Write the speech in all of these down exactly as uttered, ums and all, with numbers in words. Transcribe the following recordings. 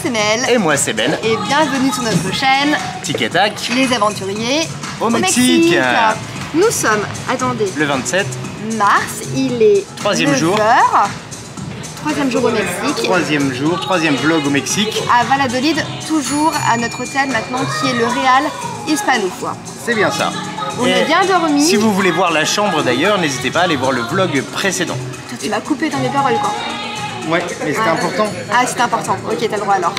c'est Mel. Et moi c'est Ben. Et bienvenue sur notre chaîne Tic et tac. Les aventuriers au, au Mexique. Mexique. Nous sommes, attendez. Le vingt-sept mars, il est Troisième jour. Troisième jour au Mexique. Troisième jour, troisième vlog au Mexique. À Valladolid, toujours à notre hôtel maintenant qui est le Real Hispano. C'est bien ça. On a bien dormi. Si vous voulez voir la chambre d'ailleurs, n'hésitez pas à aller voir le vlog précédent. Toi, tu m'as coupé dans les paroles quoi. Ouais, mais c'était ah. important. Ah, c'était important. Ok, t'as le droit alors.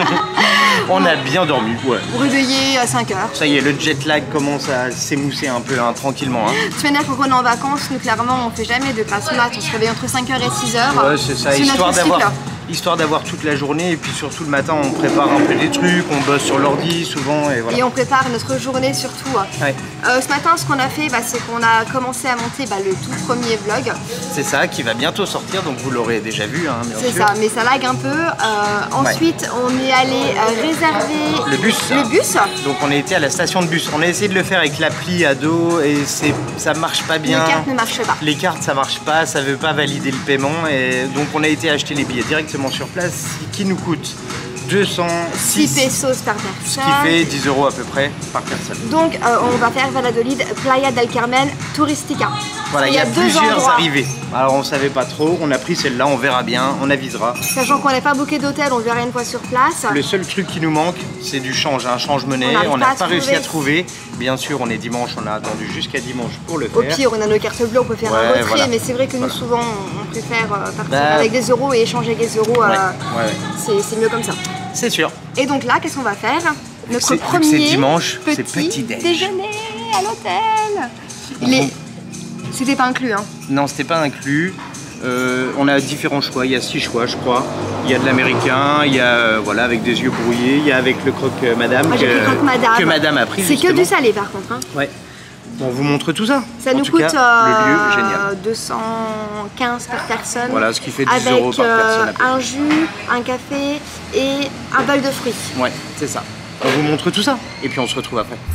On a bien dormi, ouais. Réveillé à cinq heures. Ça y est, le jet lag commence à s'émousser un peu hein, tranquillement. Hein. De toute manière, quand on est en vacances, nous clairement, on fait jamais de classe mat. On se réveille entre cinq heures et six heures. Ouais, c'est ça, histoire d'avoir histoire d'avoir toute la journée. Et puis surtout le matin, on prépare un peu des trucs, on bosse sur l'ordi souvent. Et voilà. Et on prépare notre journée surtout. Ouais. Euh, ce matin, ce qu'on a fait, bah, c'est qu'on a commencé à monter bah, le tout premier vlog. C'est ça, qui va bientôt sortir, donc vous l'aurez déjà vu, hein, bien sûr. C'est ça, mais ça lag un peu. Euh, ensuite, ouais. on est allé euh, réserver le bus. le bus. Donc on a été à la station de bus. On a essayé de le faire avec l'appli ado et ça marche pas bien. Les cartes ne marchent pas. Les cartes, ça marche pas, ça veut pas valider le paiement. Et donc on a été acheter les billets directement sur place, qui nous coûte deux cent six pesos par personne. Ce qui fait dix euros à peu près par personne. Donc euh, on va faire Valladolid, Playa del Carmen, Touristica. Voilà, il y a, y a plusieurs arrivées. Alors on savait pas trop, on a pris celle-là, on verra bien, on avisera. Sachant qu'on n'a pas booké d'hôtel, on verra une fois sur place. Le seul truc qui nous manque, c'est du change, un change-monnaie. On n'a pas, pas réussi à trouver. Bien sûr, on est dimanche, on a attendu jusqu'à dimanche pour le faire. Au pire, on a nos cartes bleues, on peut faire ouais, un retrait, voilà. mais c'est vrai que nous voilà. souvent on préfère partir bah... avec des euros et échanger des euros. Ouais. Euh, ouais, ouais. C'est mieux comme ça. C'est sûr. Et donc là, qu'est-ce qu'on va faire? Notre premier dimanche, petit, petit déjeuner à l'hôtel. Les... C'était pas inclus, hein? Non, c'était pas inclus. Euh, on a différents choix. Il y a six choix, je crois. Il y a de l'américain, il y a euh, voilà avec des yeux brouillés, il y a avec le croque madame Moi, que, le croque madame. que madame a pris. C'est que du salé par contre. Hein. Ouais. On vous montre tout ça. Ça en nous tout coûte cas, euh, le lieu, génial. deux cent quinze par personne. Voilà, ce qui fait dix avec, euros par personne. Avec euh, un jus, un café et un bol de fruits. Ouais, c'est ça. On vous montre tout ça et puis on se retrouve après.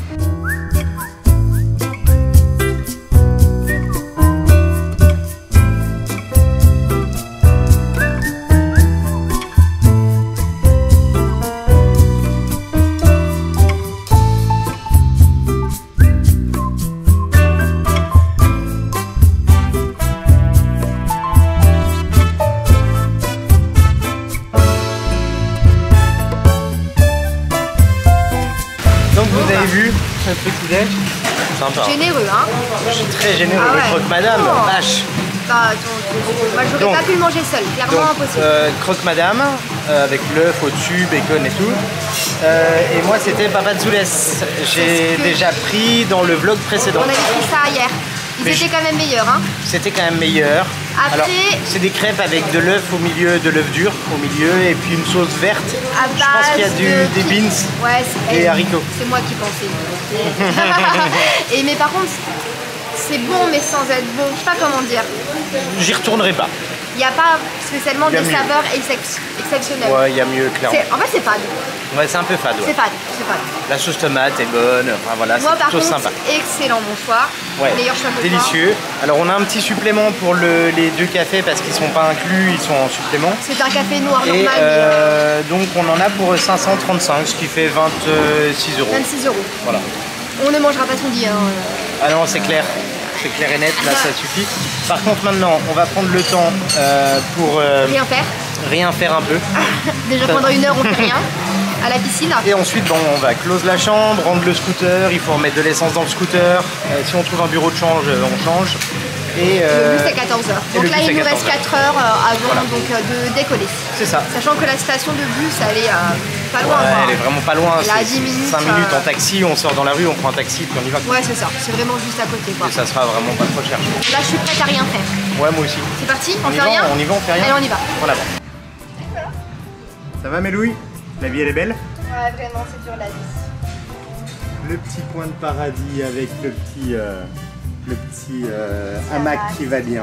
Vous avez vu ce petit déj? Sympa. Généreux, hein? Je suis très généreux, ah ouais. Le croque madame, oh. Vache. Bah, moi j'aurais pas pu le manger seul, clairement donc, impossible. Euh, croque madame, euh, avec l'œuf au-dessus, bacon et tout. Euh, et moi c'était papazules. J'ai que... déjà pris dans le vlog précédent. On avait pris ça hier. Ils Mais étaient je... quand même meilleurs, hein? C'était quand même meilleur. Après... c'est des crêpes avec de l'œuf au milieu, de l'œuf dur au milieu, et puis une sauce verte. À je pense qu'il y a du, de... des beans, ouais, des haricots. C'est moi qui pensais. Et mais par contre, c'est bon, mais sans être bon. Je sais pas comment dire. J'y retournerai pas. Il n'y a pas spécialement des saveurs ex exceptionnelles. Ouais, il y a mieux, clairement. En fait, c'est fade. Ouais, c'est un peu fade. Ouais. C'est fade, c'est fade. La sauce tomate est bonne. Enfin voilà, c'est plutôt sympa. Excellent, mon choix. Ouais, meilleur choix de délicieux. Soir. Alors, on a un petit supplément pour le, les deux cafés parce qu'ils sont pas inclus, ils sont en supplément. C'est un café noir Et normal. Euh, mais... Donc, on en a pour cinq cent trente-cinq, ce qui fait vingt-six euros. vingt-six euros. Voilà. On ne mangera pas tout dit. Hein. Ah non, c'est clair. C'est clair et net, là ça suffit. Par contre maintenant, on va prendre le temps euh, pour... Euh, rien faire. Rien faire un peu. Déjà pendant une heure on fait rien. À la piscine. Et ensuite bon, on va close la chambre, rendre le scooter, il faut remettre de l'essence dans le scooter. Euh, si on trouve un bureau de change, on change. Et euh, le bus c'est quatorze heures. Donc là il nous reste quatre heures avant voilà. donc, de décoller. C'est ça. Sachant que la station de bus elle est euh, pas loin. Ouais, quoi. Elle est vraiment pas loin. Elle a dix minutes. cinq minutes en taxi, on sort dans la rue, on prend un taxi puis on y va. Ouais c'est ça, c'est vraiment juste à côté quoi. Et ça sera vraiment pas trop cher. Là je suis prête à rien faire. Ouais moi aussi. C'est parti, on, on fait va, rien On y va, on fait rien. Allez on y va. En avant. Ça va Mélouis? La vie elle est belle? Ouais vraiment c'est dur la vie. Le petit coin de paradis avec le petit... Euh... le petit euh, hamac qui va bien.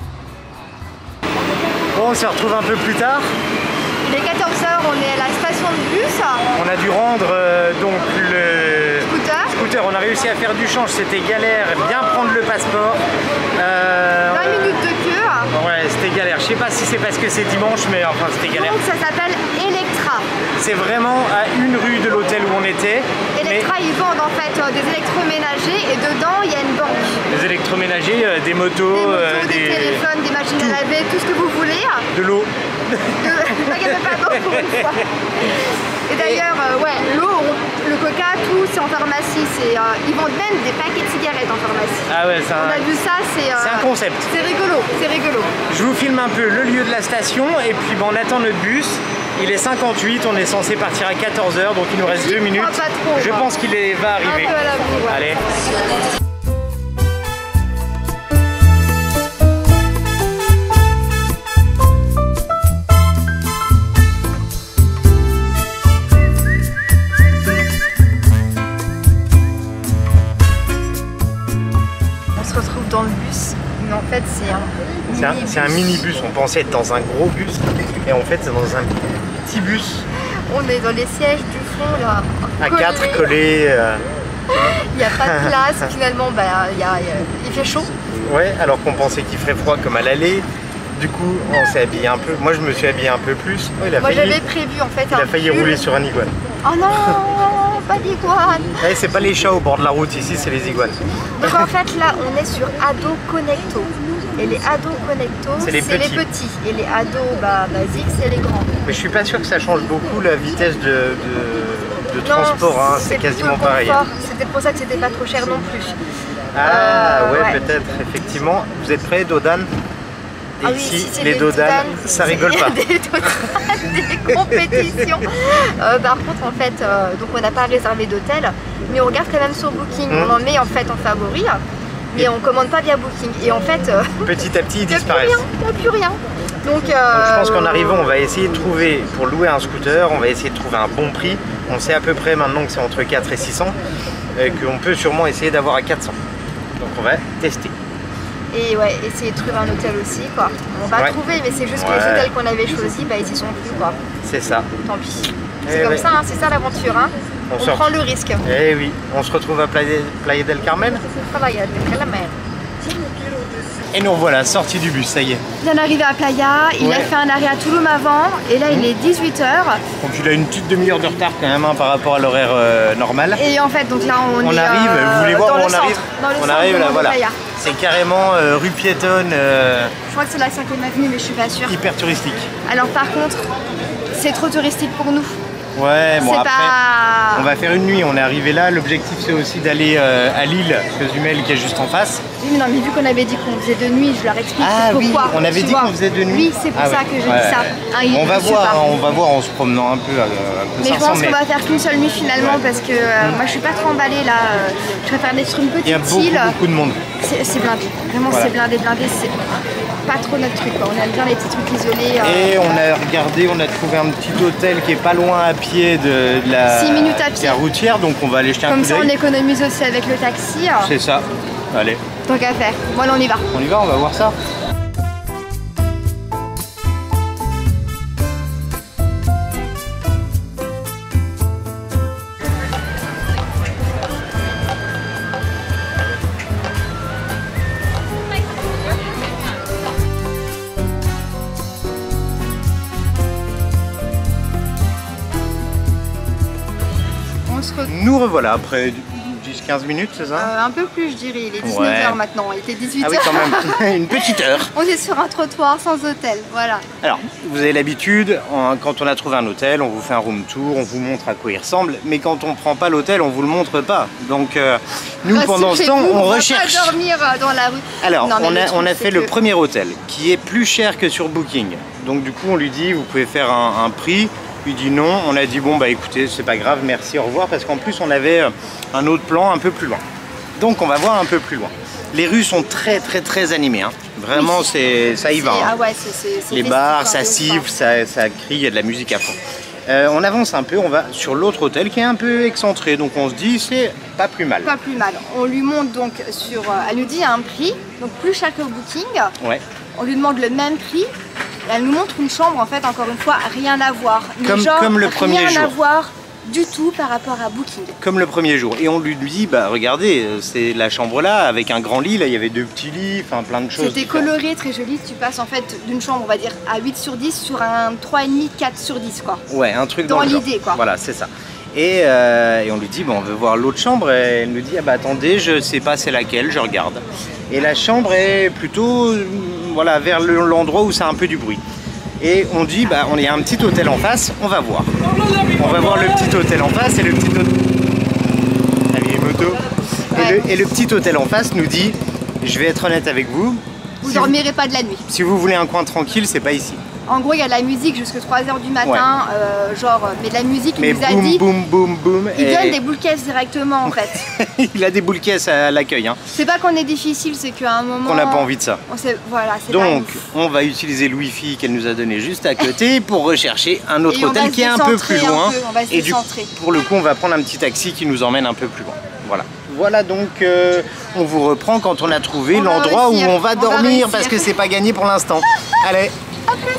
Bon, on se retrouve un peu plus tard. Il est quatorze heures, on est à la station le bus. On a dû rendre euh, donc le Scooter. scooter. On a réussi à faire du change, c'était galère, bien prendre le passeport. Euh, vingt minutes de queue. Ouais, c'était galère. Je sais pas si c'est parce que c'est dimanche, mais enfin c'était galère. Donc ça s'appelle Electra. C'est vraiment à une rue de l'hôtel où on était. Electra, mais... ils vendent en fait euh, des électroménagers et dedans il y a une banque. Des électroménagers, euh, des motos, Des motos, euh, des, des téléphones, des machines tout. à laver, tout ce que vous voulez. De l'eau. De... Magasin pas d'eau pour une fois. Et d'ailleurs, euh, ouais, l'eau, le coca, tout, c'est en pharmacie. Euh, ils vendent même des paquets de cigarettes en pharmacie. Ah ouais, c'est un... On a vu ça, c'est... Euh, c'est un concept. C'est rigolo, c'est rigolo. Je vous filme un peu le lieu de la station et puis bon, on attend notre bus. Il est cinquante-huit, on est censé partir à quatorze heures, donc il nous reste deux minutes. Pas trop, Je hein. pense qu'il est... va arriver. Un peu à la boue, ouais. Allez. On se retrouve dans le bus, mais en fait c'est un C'est un, c'est un minibus, on pensait être dans un gros bus et en fait c'est dans un petit bus. On est dans les sièges du fond là. À collés. quatre collés. Euh... Il n'y a pas de place, finalement bah, il, y a, il, y a, il fait chaud. Ouais, alors qu'on pensait qu'il ferait froid comme à l'aller. Du coup, on s'est habillé un peu. Moi, je me suis habillé un peu plus. Oh, il a Moi failli, j'avais prévu en fait il un a failli pull. rouler sur un iguane. Oh non, pas d'iguane. Eh, c'est pas les chats au bord de la route ici, c'est les iguanes. Donc en fait là, on est sur Ado Connecto. Et les Ado Connecto, C'est les c'est les petits. petits. Et les Ado bah, basiques, c'est les grands. Mais je suis pas sûr que ça change beaucoup la vitesse de, de, de Non, transport. Hein. C'est plutôt quasiment le pareil. confort. C'était pour ça que c'était pas trop cher non plus. Ah Euh, ouais, ouais. peut-être, effectivement. Vous êtes prêts, Dodan? Et Ah oui, ici, si c'est les des Dodan, Dodan, ça c'est- rigole il y a pas. Des, Dodan, des compétitions. Euh, par contre, en fait, euh, donc on n'a pas réservé d'hôtel, mais on regarde quand même sur Booking. Mmh. On en met en fait en favori, mais on commande pas via Booking. Et en fait, euh, Petit à petit, ils il n'y a plus disparaissent. rien, il n'y a plus rien. Donc, Donc, je euh, pense qu'en arrivant, on va essayer de trouver, pour louer un scooter, on va essayer de trouver un bon prix. On sait à peu près maintenant que c'est entre quatre et six cents, et qu'on peut sûrement essayer d'avoir à quatre cents. Donc on va tester. Et ouais, essayer de trouver un hôtel aussi, quoi. On va Ouais. trouver, mais c'est juste que Ouais. les hôtels qu'on avait choisis, bah ils y sont plus, quoi. C'est ça. Tant pis. Eh C'est comme ouais. ça, hein, c'est ça l'aventure, hein. On On, sort. prend le risque. Eh oui, on se retrouve à Playa, Playa del Carmen. Travail avec la mer. Et nous voilà, sortis du bus, ça y est. Bien arrivé à Playa, il Ouais. a fait un arrêt à Touloum avant, et là il est dix-huit heures. Donc il a une petite demi-heure de retard quand même hein, par rapport à l'horaire euh, normal. Et en fait, donc là on, On est arrive, euh, vous voulez voir dans où le on centre, arrive dans le On centre arrive de là, voilà. Playa. C'est carrément euh, rue piétonne, euh, Je crois que c'est la cinquième avenue, mais je suis pas sûre. hyper touristique. Alors par contre, c'est trop touristique pour nous. Ouais, bon c'est après, pas... on va faire une nuit, on est arrivé là. L'objectif c'est aussi d'aller euh, à l'île Cozumel qui est juste en face. Oui, mais non, mais vu qu'on avait dit qu'on faisait de nuit, je leur explique Ah oui, pourquoi. on avait tu dit vois. qu'on faisait de nuit. Oui, c'est pour Ah ça ouais. que j'ai Ouais, dit ça. ouais. Hein, il- on va je sais voir, pas. hein, on va voir en se promenant un peu, euh, un peu Mais je cinq cents pense qu'on mètres. va faire qu'une seule nuit finalement parce que euh, moi je suis pas trop emballée là. euh, Je préfère être sur une Il y a petite beaucoup, île. beaucoup de monde. C'est c'est blindé. Vraiment Voilà. c'est blindé, blindé. C'est pas trop notre truc quoi. On aime bien les petits trucs isolés. euh, Et on a regardé, on a trouvé un petit hôtel qui est pas loin à pied de, de la Six minutes à pied. la routière, donc on va aller jeter un Comme coup ça on d'œil. économise aussi avec le taxi. euh, C'est ça. Allez, Tant qu'à faire. Voilà, on y va. on y va, on va voir ça. On se retrouve. Nous revoilà après dix à quinze minutes, c'est ça Euh, un peu plus je dirais. Il est dix-neuf Ouais. heures maintenant. Il était dix-huit Ah heures. oui, quand même, une petite heure. On est sur un trottoir sans hôtel. Voilà. Alors, vous avez l'habitude, en- quand on a trouvé un hôtel, on vous fait un room tour, on vous montre à quoi il ressemble, mais quand on prend pas l'hôtel, on vous le montre pas. Donc, euh, nous, pendant ce temps, Rassurez-vous, on va recherche. pas dormir euh, dans la rue. Alors, Non, mais on le a, truc, on a c'est fait le que- premier hôtel, qui est plus cher que sur Booking. Donc, du coup, on lui dit, vous pouvez faire un, un prix. Il dit non. On a dit, bon, bah écoutez, c'est pas grave, merci, au revoir, parce qu'en plus, on avait euh, un autre plan un peu plus loin. Donc, on va voir un peu plus loin. Les rues sont très, très, très animées. Hein. Vraiment, Oui. c'est, ça y va. C'est- hein. Ah ouais, c'est- c'est- c'est Les festif, bars, hein, ça de siffle, ouf, ça, hein. ça crie, il y a de la musique à fond. Euh, on avance un peu, on va sur l'autre hôtel qui est un peu excentré, donc on se dit c'est pas plus mal. Pas plus mal. On lui monte donc sur... euh, Elle nous dit un prix, donc plus cher que au Booking. Ouais. On lui demande le même prix. Elle nous montre une chambre, en fait, encore une fois, rien à voir. Mais comme, genre, comme le premier rien jour. à voir du tout par rapport à Booking. Comme le premier jour. Et on lui dit, bah regardez, c'est la chambre là, avec un grand lit, là il y avait deux petits lits, enfin plein de choses. C'était coloré, très joli, tu passes en fait d'une chambre, on va dire, à huit sur dix sur un trois virgule cinq, quatre sur dix quoi. Ouais, un truc dans, dans le genre. l'idée quoi. Voilà, c'est ça. Et, euh, et on lui dit, bon, on veut voir l'autre chambre, et elle nous dit, ah bah attendez, je sais pas c'est laquelle, je regarde. Et la chambre est plutôt, voilà, vers l'endroit où c'est un peu du bruit. Et on dit, bah on y a un petit hôtel en face, on va voir. On va voir le petit hôtel en face et le petit hôtel... La vieille moto. Ouais. Et, le, et le petit hôtel en face nous dit, je vais être honnête avec vous. Vous si dormirez vous, pas de la nuit. Si vous voulez un coin tranquille, c'est pas ici. En gros, il y a de la musique jusqu'à trois heures du matin, ouais. euh, genre, mais de la musique, il mais nous boum, a dit... boum, boum, boum. Il et... donne des boules caisses directement en fait. Il a des boules caisses à l'accueil. Hein. C'est pas qu'on est difficile, c'est qu'à un moment... Qu'on n'a pas envie de ça. On sait, voilà, donc, on va utiliser le Wi-Fi qu'elle nous a donné juste à côté pour rechercher un autre hôtel qui est un peu plus loin. Peu, on va et du, pour le coup, on va prendre un petit taxi qui nous emmène un peu plus loin. Voilà. Voilà donc, euh, on vous reprend quand on a trouvé l'endroit où on va dormir, on va parce que c'est pas gagné pour l'instant. Allez. À plus.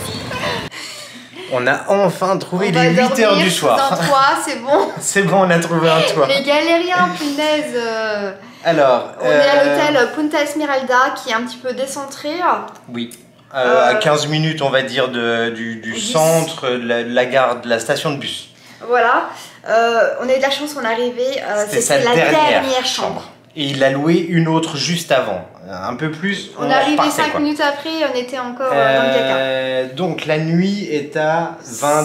On a enfin trouvé les huit heures du soir. Un toit, c'est bon. C'est bon, on a trouvé un toit. Les galériens, punaise. Euh... Alors, on euh... est à l'hôtel Punta Esmeralda qui est un petit peu décentré. Oui. Euh, euh... À quinze minutes, on va dire, de, du, du centre, de la, de la gare, de la station de bus. Voilà. Euh, on a eu de la chance, on est arrivé. Euh, C'était la dernière, dernière chambre. chambre. Et il a loué une autre juste avant. Un peu plus. On, on est arrivé cinq minutes après, on était encore euh, dans le caca. Donc la nuit est à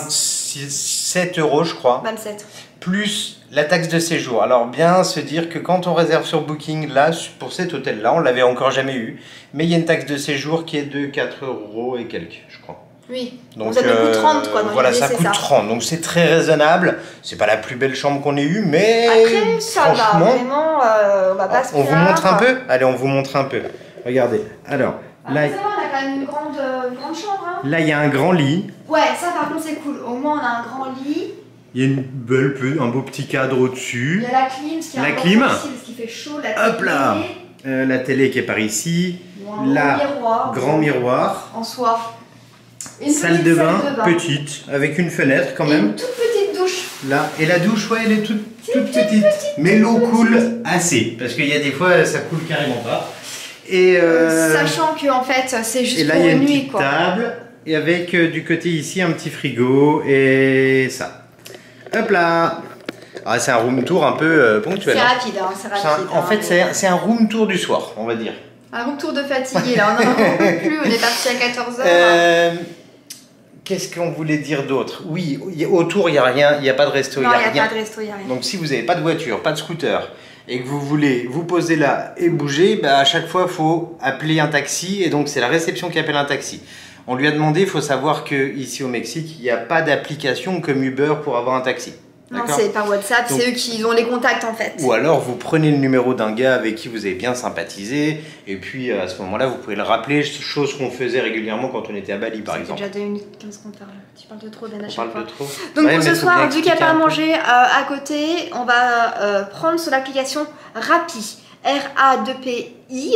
vingt-sept euros, je crois. vingt-sept. Plus la taxe de séjour. Alors bien se dire que quand on réserve sur Booking, là, pour cet hôtel-là, on l'avait encore jamais eu. Mais il y a une taxe de séjour qui est de quatre euros et quelques, je crois. Oui, donc ça euh, coûte trente quoi. Voilà, ça coûte ça. trente, donc c'est très raisonnable. C'est pas la plus belle chambre qu'on ait eue, mais après ça va, vraiment, euh, on va pas se On vous montre un peu. Allez, on vous montre un peu. Regardez. Alors, ah, là, ça va, on a quand même une grande, euh, grande chambre. Hein. Là, il y a un grand lit. Ouais, ça par contre c'est cool. Au moins on a un grand lit. Il y a une belle, un beau petit cadre au-dessus. Il y a la clim, ce qui est la clim. Aussi, parce qu'il fait chaud. La Hop là. Euh, la télé qui est par ici. Un là, grand miroir. Grand miroir. En soi. Une salle de bain, salle de bain petite, avec une fenêtre quand et même. Une toute petite douche. Là, et la douche, ouais, elle est toute, toute petite, petite, mais l'eau coule assez, parce qu'il y a des fois, ça coule carrément pas. Et euh, sachant que en fait, c'est juste et là, pour il y a une une nuit, petite quoi. Table, et avec euh, du côté ici un petit frigo et ça. Hop là. Ah, c'est un room tour un peu euh, ponctuel. C'est hein. rapide, hein, c'est rapide. Un, en hein, fait, mais... c'est un room tour du soir, on va dire. Un room tour de fatigué, là, on n'en peut plus, on est parti à quatorze heures. Euh, Qu'est-ce qu'on voulait dire d'autre? Oui, autour, il n'y a rien, il n'y a pas de resto. Non, il n'y a, a rien. pas de resto, il n'y a rien. Donc si vous n'avez pas de voiture, pas de scooter, et que vous voulez vous poser là et bouger, bah, à chaque fois, il faut appeler un taxi, et donc c'est la réception qui appelle un taxi. On lui a demandé, il faut savoir qu'ici au Mexique, il n'y a pas d'application comme Uber pour avoir un taxi. Non, c'est par WhatsApp, c'est eux qui ont les contacts en fait. Ou alors vous prenez le numéro d'un gars avec qui vous avez bien sympathisé, et puis à ce moment-là vous pouvez le rappeler, chose qu'on faisait régulièrement quand on était à Bali par exemple. C'est déjà deux minutes quinze qu'on parle, tu parles de trop Ben à chaque fois. On parle de trop. Donc ouais, pour ce soir, vu qu'il n'y a pas à manger euh, à côté, on va euh, prendre sur l'application Rappi, R A deux P I.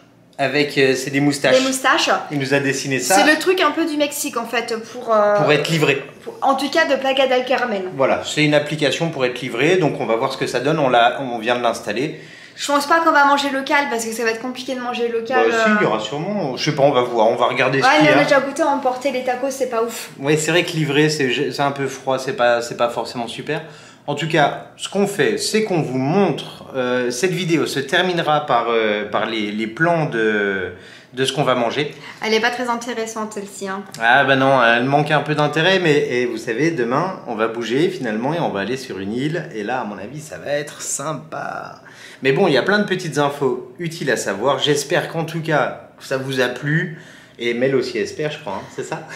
Avec, euh, c'est des moustaches. Des moustaches. Il nous a dessiné ça. C'est le truc un peu du Mexique en fait pour... Euh, pour être livré. Pour, en tout cas de Playa del Carmen. Voilà, c'est une application pour être livré, donc on va voir ce que ça donne, on, l'a, on vient de l'installer. Je pense pas qu'on va manger local parce que ça va être compliqué de manger local. Bah, si, il y aura sûrement, je sais pas, on va voir, on va regarder ouais, ce qu'il y a. Ouais, on a déjà goûté à emporter les tacos, c'est pas ouf. Oui, c'est vrai que livré, c'est, c'est un peu froid, c'est pas, c'est pas forcément super. En tout cas, ce qu'on fait, c'est qu'on vous montre, euh, cette vidéo se terminera par, euh, par les, les plans de... de ce qu'on va manger. Elle est pas très intéressante celle-ci. Hein. Ah bah non, elle manque un peu d'intérêt, mais et vous savez, demain, on va bouger finalement et on va aller sur une île. Et là, à mon avis, ça va être sympa. Mais bon, il y a plein de petites infos utiles à savoir. J'espère qu'en tout cas, ça vous a plu. Et Mel aussi espère, je crois, hein, c'est ça.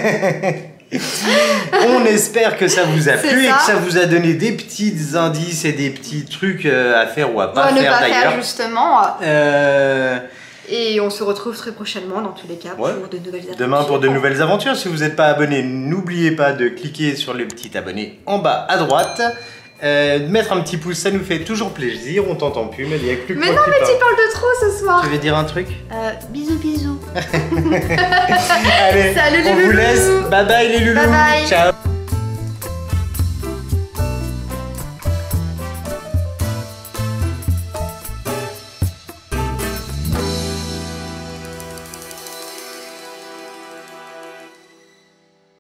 On espère que ça vous a plu ça. Et que ça vous a donné des petits indices et des petits trucs à faire ou à pas ouais, faire d'ailleurs. Ne pas faire justement. Euh... Et on se retrouve très prochainement dans tous les cas pour ouais. de nouvelles aventures. Demain pour de nouvelles aventures. Si vous n'êtes pas abonné, n'oubliez pas de cliquer sur le petit abonné en bas à droite. Euh, de mettre un petit pouce, ça nous fait toujours plaisir. On t'entend plus, mais il y a plus que Mais moi non, qui mais parle. tu parles de trop ce soir. Tu veux dire un truc? Euh, bisous, bisous. Allez, Salut les on vous loulous. laisse. Bye bye les loulous. Bye bye. Ciao.